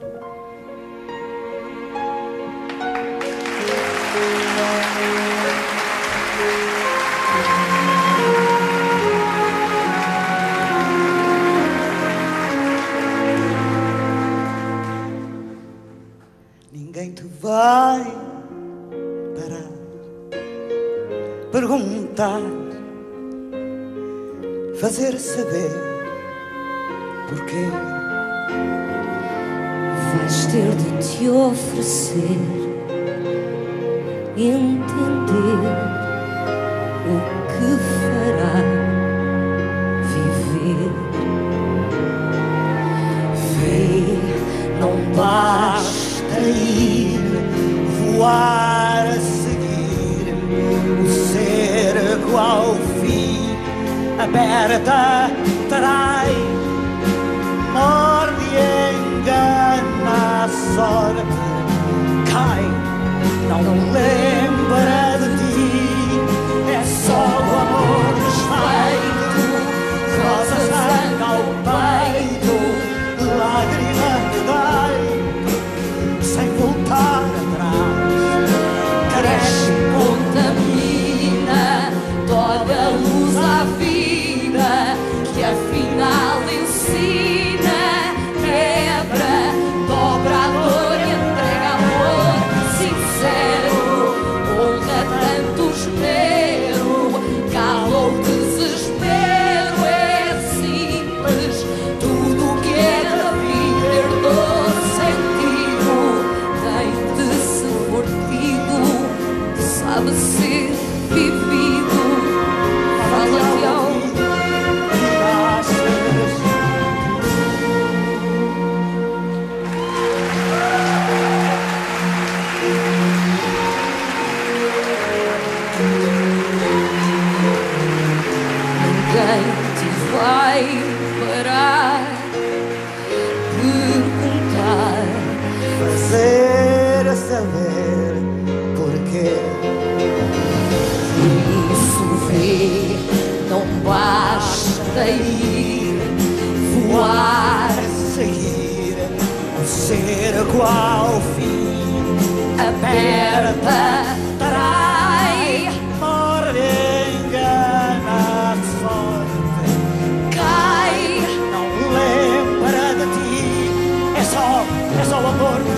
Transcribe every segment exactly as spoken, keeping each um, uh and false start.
Ninguém te vai parar, perguntar, fazer saber porquê. Vais ter de te oferecer, entender o que fará viver. Vê, não basta ir, voar a seguir o cerco ao fim. Aperta, trai, morde e engana a sorte. Cai, não lembra de ti, é só o amor desfeito. Rosa sangue ao peito, lágrima que dói, sem voltar atrás. Cresce, contamina toda a luz à vida, que afinal ensina, quebra, dobra a dor, entrega amor sincero, honra tanto esmero, cala o desespero. É simples, tudo o que é da vida herdou sentido, tem de ser mordido, sabe ser vivido. Fala-te ao ninguém te vai parar, perguntar, fazer a saber porquê. isso vê, não basta ir, voar, Seguir o cerco ao fim. aperta, Trai, morde, engana a sorte. cai, Não lembra de ti, é só, é só o amor que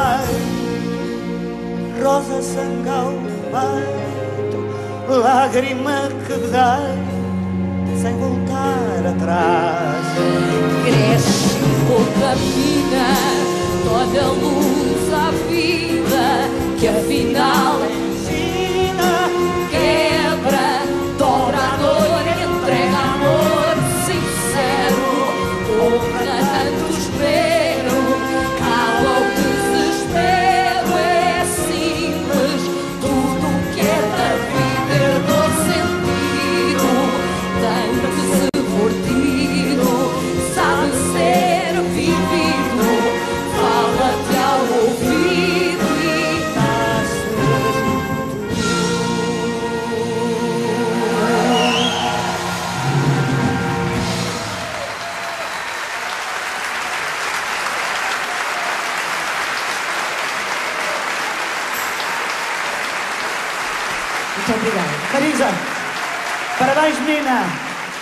desfaz. Rosa, sangue ao peito, lágrima que dai, sem voltar atrás. cresce, contamina toda a luz à vida, que afinal Ensina, quebra, dobra a dor, entrega amor sincero, honra tanto espero, cala o desespero. É simples, tudo o que é da vida herdou sentido, tem de se mordido, sabe ser vivido. Fala-te ao ouvido e muito obrigada. Marisa, parabéns, menina.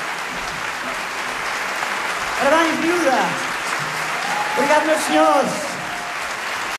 Parabéns, miúda. Obrigado, meus senhores.